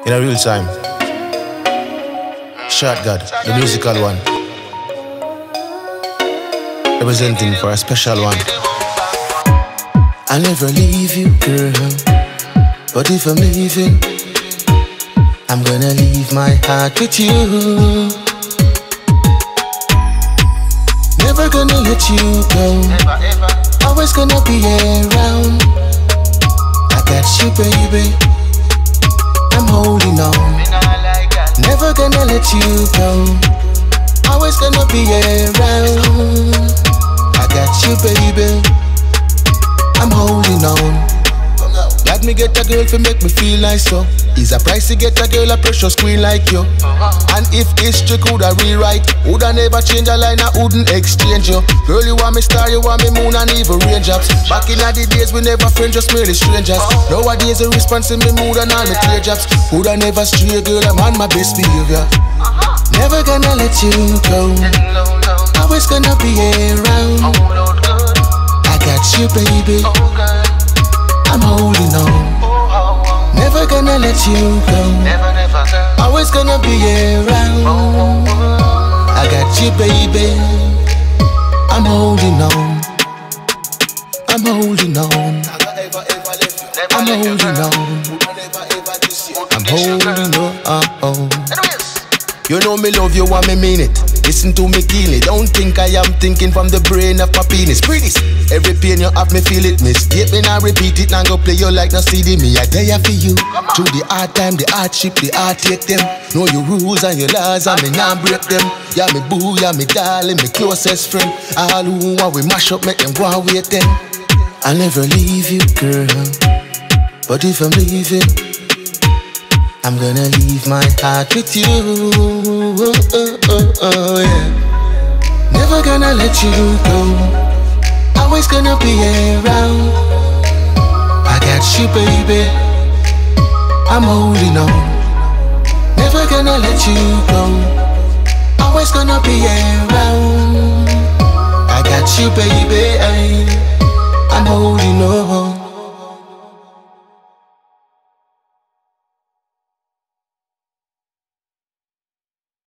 in a real time. Short Ghad, the musical one, representing for a special one. I'll never leave you, girl, but if I'm leaving, I'm gonna leave my heart with you. Never gonna let you go, always gonna be around. I got you, baby, I'm holding on. Never gonna let you go, always gonna be around. I got you, baby, I'm holding on. Let me get a girl to make me feel like so. It's a price to get a girl a precious queen like you. And if history coulda rewrite, woulda never change a line, I wouldn't exchange you. Girl, you want me star, you want me moon and even raindrops. Back in the days we never friends, just merely strangers. Nowadays the response in me mood and all me teardrops. Woulda never stray, girl, I'm on my best behavior. Never gonna let you go, always gonna be around. I got you, baby, I'm holding on. Never gonna let you go, always gonna be around. I got you, baby, I'm holding on. I'm holding on. I'm holding on. I'm holding on. You know me love you and me mean it. Listen to me keenly. Don't think I am thinking from the brain of my penis. Breathe this. Every pain you have me feel it. Mistake me now repeat it. Now go play you like no CD. Me I tell you for you. Through the hard time, the hardship, the hard take them. Know your rules and your laws and me now break them. Yeah me boo, yeah me darling, me closest friend. All who want we mash up, make them go and wait them. I'll never leave you, girl, but if I'm leaving, I'm gonna leave my heart with you. Yeah. Never gonna let you go, always gonna be around. I got you, baby, I'm holding on. Never gonna let you go, always gonna be around. I got you, baby.